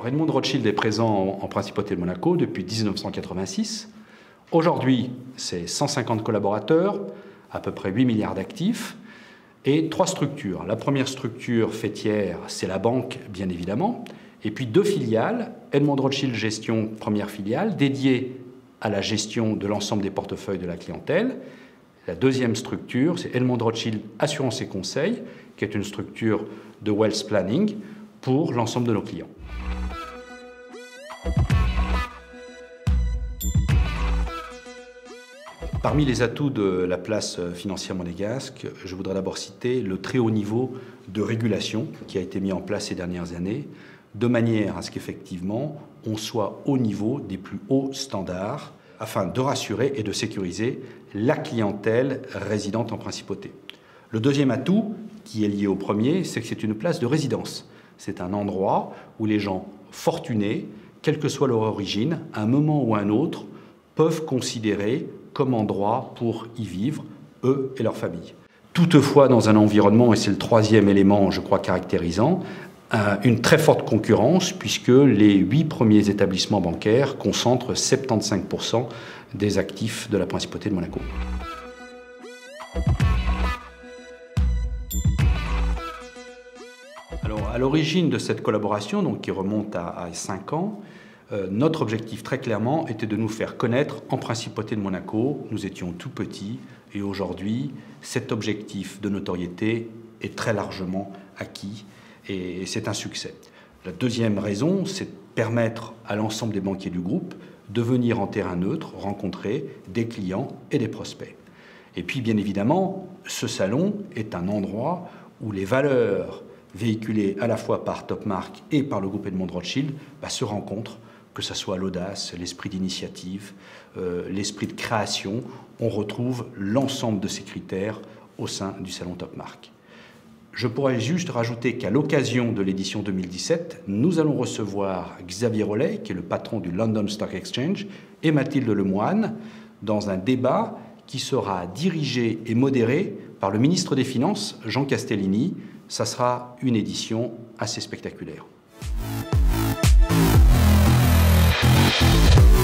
Alors Edmond de Rothschild est présent en Principauté de Monaco depuis 1986. Aujourd'hui, c'est 150 collaborateurs, à peu près 8 milliards d'actifs, et 3 structures. La première structure faîtière, c'est la banque, bien évidemment, et puis 2 filiales, Edmond de Rothschild Gestion, première filiale, dédiée à la gestion de l'ensemble des portefeuilles de la clientèle. La deuxième structure, c'est Edmond de Rothschild Assurance et Conseil, qui est une structure de wealth planning pour l'ensemble de nos clients. Parmi les atouts de la place financière monégasque, je voudrais d'abord citer le très haut niveau de régulation qui a été mis en place ces dernières années, de manière à ce qu'effectivement on soit au niveau des plus hauts standards, afin de rassurer et de sécuriser la clientèle résidente en principauté. Le deuxième atout, qui est lié au premier, c'est que c'est une place de résidence. C'est un endroit où les gens fortunés, quelle que soit leur origine, à un moment ou à un autre, peuvent considérer comme endroit pour y vivre, eux et leur famille. Toutefois, dans un environnement, et c'est le troisième élément, je crois, caractérisant, une très forte concurrence, puisque les 8 premiers établissements bancaires concentrent 75% des actifs de la Principauté de Monaco. Alors, à l'origine de cette collaboration, donc, qui remonte à 5 ans, notre objectif très clairement était de nous faire connaître en Principauté de Monaco. Nous étions tout petits et aujourd'hui, cet objectif de notoriété est très largement acquis et c'est un succès. La deuxième raison, c'est de permettre à l'ensemble des banquiers du groupe de venir en terrain neutre rencontrer des clients et des prospects. Et puis, bien évidemment, ce salon est un endroit où les valeurs véhiculées à la fois par Topmark et par le groupe Edmond de Rothschild se rencontrent, que ce soit l'audace, l'esprit d'initiative, l'esprit de création. On retrouve l'ensemble de ces critères au sein du salon Topmark. Je pourrais juste rajouter qu'à l'occasion de l'édition 2017, nous allons recevoir Xavier Rollet, qui est le patron du London Stock Exchange, et Mathilde Lemoine, dans un débat qui sera dirigé et modéré par le ministre des Finances, Jean Castellini. Ça sera une édition assez spectaculaire.